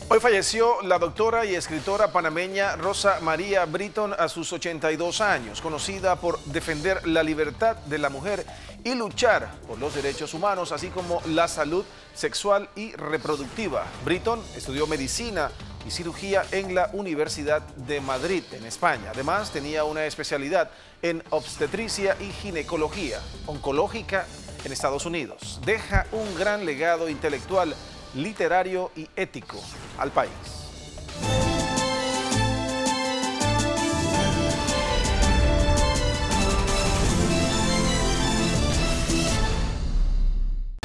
Hoy falleció la doctora y escritora panameña Rosa María Britton a sus 82 años, conocida por defender la libertad de la mujer y luchar por los derechos humanos, así como la salud sexual y reproductiva. Britton estudió medicina y cirugía en la Universidad de Madrid, en España. Además, tenía una especialidad en obstetricia y ginecología oncológica en Estados Unidos. Deja un gran legado intelectual, literario y ético al país.